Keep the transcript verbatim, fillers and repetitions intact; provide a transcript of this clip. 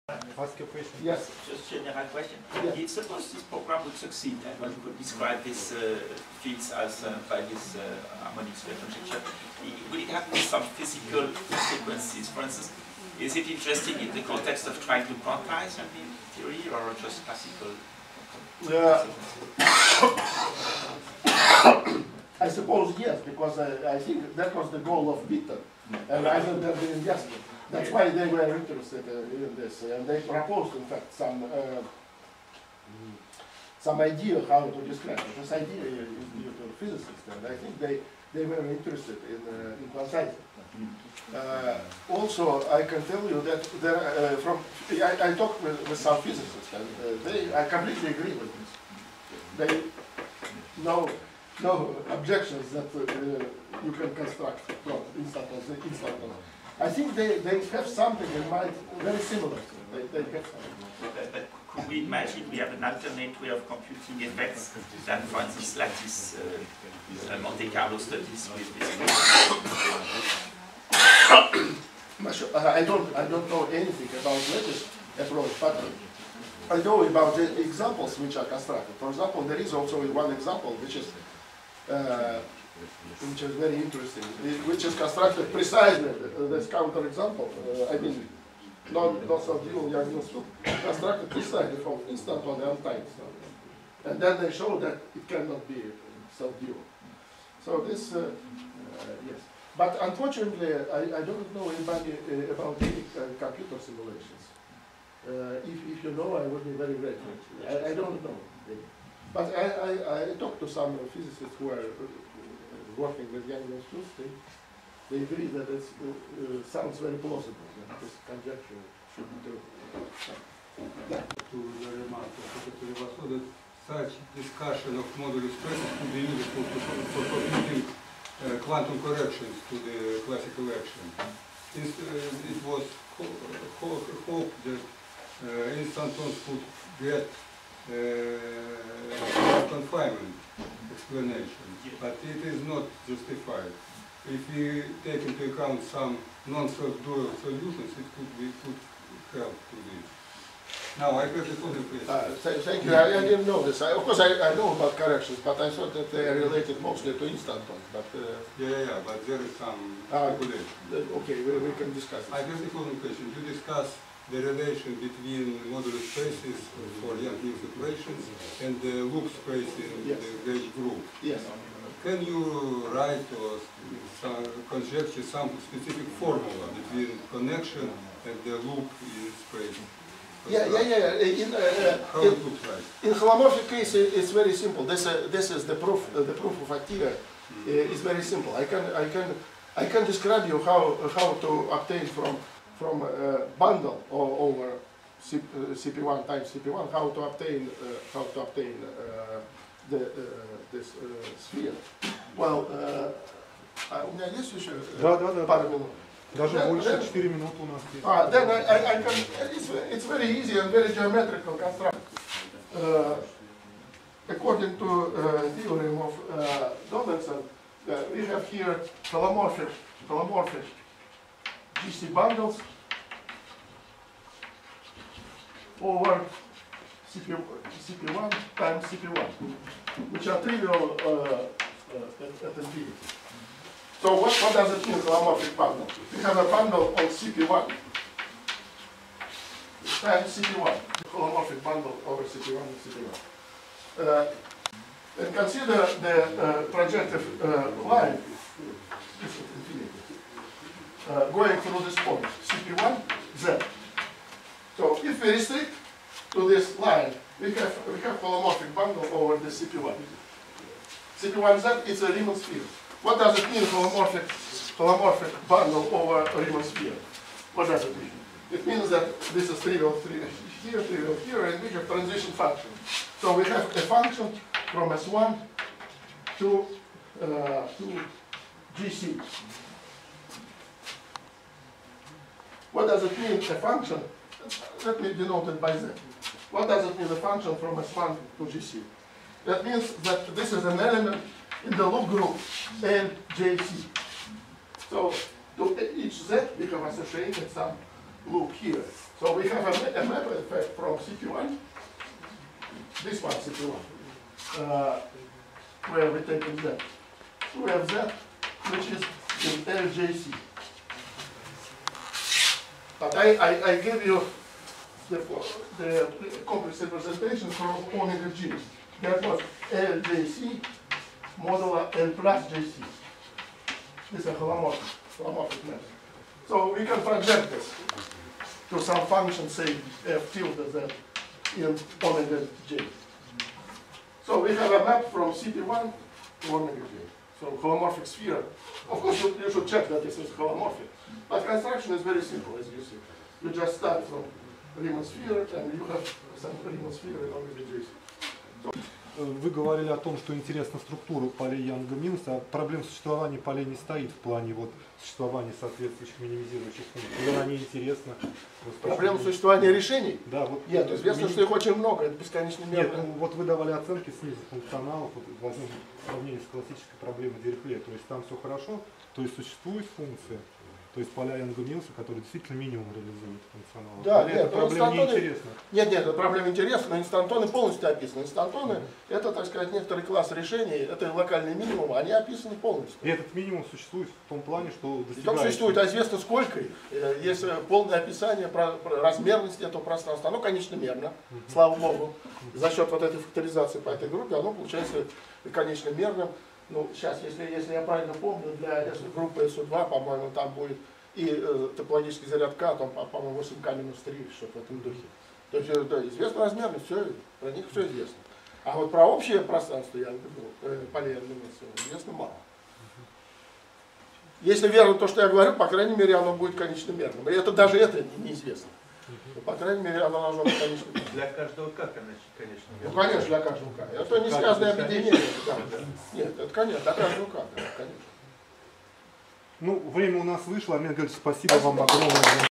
Ask your question. Yes. Just a general question. Yeah. Suppose this program would succeed and one could describe these uh, fields as uh, by this uh, harmonic sphere conjecture. Would it have some physical consequences? For instance, is it interesting in the context of trying to quantize something in theory or just classical? Uh, I suppose yes, because I, I think that was the goal of Witten, and I think that they, yes, that's why they were interested uh, in this, and they proposed, in fact, some uh, some idea how to describe it. This idea is due to physicists, and I think they they were interested in uh, in quantizing. Uh, also, I can tell you that there, uh, from I, I talked with, with some physicists, and uh, they I completely agree with this. They no no objections that uh, you can construct from instantaneous. Instantaneous. I think they, they have something in mind very similar. They, they have something. But, but could we imagine we have an alternate way of computing effects than, for instance, like this uh, Monte Carlo studies with this? I don't I don't know anything about latest approach, but I know about the examples which are constructed. For example, there is also one example which is uh, which is very interesting, which is constructed precisely this counterexample. Uh, I mean, not not so dual Yang-Mills loop, constructed precisely from instanton and time instanton, and then they show that it cannot be so dual. So this, uh, uh, yes. But unfortunately, I, I don't know anybody uh, about any uh, computer simulations. Uh, if, if you know, I would be very grateful. I, I don't know. But I, I, I talked to some physicists who are uh, working with Yang-Mills loop. They, they agree that it uh, uh, sounds very plausible, that this conjecture should be true. Yeah. To the remark of Professor Levasseur that such discussion of modulus stresses could be useful for computing Uh, quantum corrections to the classical action. This, uh, it was ho ho hoped that uh, instantons could get uh, confinement explanation, but it is not justified. If we take into account some non-self-dual solutions, it could be could help to this. Now, I have the other question. Uh, th thank you. I, I didn't know this. I, of course, I, I know about corrections, but I thought that they are related mostly to instantons. But uh, yeah, yeah, yeah, but there is some uh, speculation. Okay, we, we can discuss it. I have the following question. You discuss the relation between modulus spaces for Yang-Mills equations and the loop space in Yes. the gauge group. Yes. Can you write or some, conjecture some specific formula between connection and the loop in space? Yeah, yeah, yeah. In, uh, How in, it looks like? in holomorphic case, it's very simple. This, uh, this is the proof. Uh, the proof of Attila uh, is very simple. I can, I can, I can describe you how how to obtain from from a bundle or over C, uh, C P one times C P one how to obtain uh, how to obtain uh, the uh, this uh, sphere. Well, uh, у меня есть еще Да, да, да. пару минут. Даже Then- больше, then- четыре минуты у нас есть. Ah, then I, I, I can, it's, it's very easy and very geometrical construct. Uh, according to uh, theorem of uh, Donaldson, uh, we have here holomorphic, holomorphic G C bundles over C P, C P one times C P one, which are trivial uh, uh, at, at infinity. So what, what does it mean, holomorphic bundle? We have a bundle on C P one times C P one, holomorphic bundle over C P one and C P one. Uh, and consider the uh, projective uh, line uh, going through this point, C P one, Z. So if we restrict to this line, we have, we have holomorphic bundle over the C P one. C P one Z is a Riemann sphere. What does it mean, holomorphic, holomorphic bundle over a Riemann sphere? What does it mean? It means that this is trivial three here, trivial here, and we have transition function. So we have a function from S one to, uh, to G C. What does it mean, a function? Let me denote it by Z. What does it mean, a function from S one to G C? That means that this is an element in the loop group L J C. So to each Z we have associated some look here. So we have a, ma- a map effect from C P one. This one, C P one. Uh, where we take Z. We have Z, which is in L J C. But I, I, I give you the, the complex representation from omega G. That was L J C modulo L plus J C. This is a holomorphic, holomorphic map. So we can fragment this to some function, say f tilde z in omega J. So we have a map from C P one to omega J. So holomorphic sphere. Of course, you, you should check that this is holomorphic. But construction is very simple, as you see. You just start from Riemann sphere, and you have some Riemann sphere in omega J. Вы говорили о том, что интересна структура полей Янга-Милса, а проблем существования полей не стоит в плане вот, существования соответствующих минимизирующих функций. Или она не интересна? Проблема существования решений? Да, вот, Нет, известно, что их очень много, это бесконечно Нет, мерно. ну, вот вы давали оценки снизу функционалов, вот, возьмем сравнение с классической проблемой Дирихле, то есть там все хорошо, то есть существует функция, то есть поля Янга-Милса, которые действительно минимум реализуют функционал. Да, Или нет, эта ну, проблема инстантоны- неинтересна. Нет, нет, эта проблема интересна, но инстантоны полностью описаны. Инстантоны — это, так сказать, некоторый класс решений, это локальные минимумы, они описаны полностью. И этот минимум существует в том плане, что Не только достигается. существует, а известно сколько. Э, Есть э, полное описание про, про размерности этого пространства. Оно, конечно, мерно, слава богу. За счет вот этой факторизации по этой группе оно получается конечно мерным. Ну, сейчас, если, если я правильно помню, для эс- группы эс у два, по-моему, там будет и э, топологический заряд К, там, по- по-моему, восемь К минус три, что-то в этом духе. То есть, э, да, известна размерность, все, про них все известно. А вот про общее пространство, я говорю, э, полей Янга-Милса, известно мало. Если верно то, что я говорю, по крайней мере, оно будет конечно мерным. И это даже это неизвестно. Но, по крайней мере, оно должно быть конечно мерным. Для каждого К, конечно. Ну, конечно, для каждого К. Это не связанное объединение. Да, да. Нет, это конечно, для каждого К, да, конечно. Ну, время у нас вышло. Амир Георгиевич, спасибо Спасибо. вам огромное.